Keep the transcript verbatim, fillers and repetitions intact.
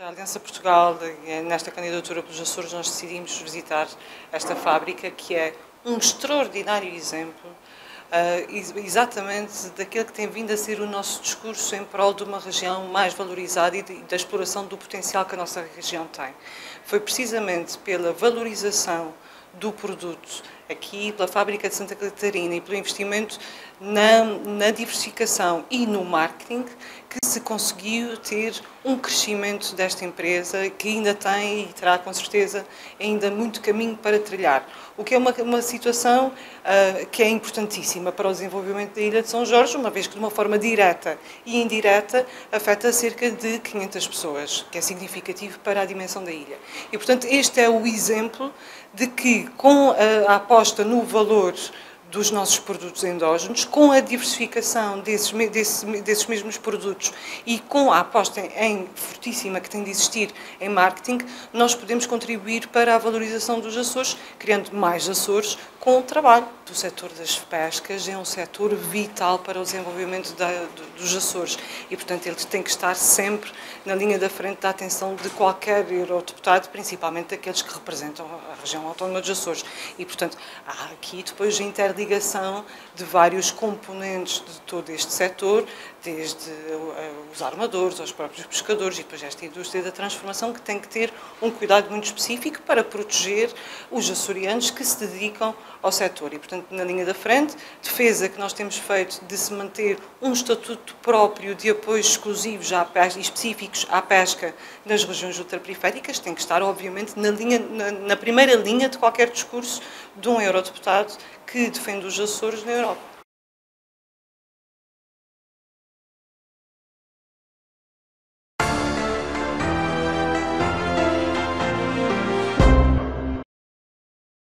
Para a Aliança Portugal, nesta candidatura pelos Açores, nós decidimos visitar esta fábrica, que é um extraordinário exemplo, uh, exatamente daquilo que tem vindo a ser o nosso discurso em prol de uma região mais valorizada e de, da exploração do potencial que a nossa região tem. Foi precisamente pela valorização do produto aqui, pela fábrica de Santa Catarina e pelo investimento na, na diversificação e no marketing que se conseguiu ter um crescimento desta empresa que ainda tem e terá com certeza ainda muito caminho para trilhar. O que é uma, uma situação uh, que é importantíssima para o desenvolvimento da Ilha de São Jorge, uma vez que de uma forma direta e indireta afeta cerca de quinhentas pessoas, que é significativo para a dimensão da ilha. E, portanto, este é o exemplo de que, com a, a aposta no valor dos nossos produtos endógenos, com a diversificação desses, desses, desses mesmos produtos e com a aposta em fortíssima que tem de existir em marketing, nós podemos contribuir para a valorização dos Açores, criando mais Açores com o trabalho. O setor das pescas é um setor vital para o desenvolvimento da, dos Açores e, portanto, ele tem que estar sempre na linha da frente da atenção de qualquer eurodeputado, principalmente daqueles que representam a região autónoma dos Açores. E, portanto, há aqui depois a interligação de vários componentes de todo este setor, desde os armadores, aos próprios pescadores e depois esta indústria da transformação que tem que ter um cuidado muito específico para proteger os açorianos que se dedicam ao setor. E, portanto, na linha da frente, defesa que nós temos feito de se manter um estatuto próprio de apoios exclusivos à pesca, específicos à pesca nas regiões ultraperiféricas, tem que estar, obviamente, na, linha, na, na primeira linha de qualquer discurso de um eurodeputado que defende os Açores na Europa.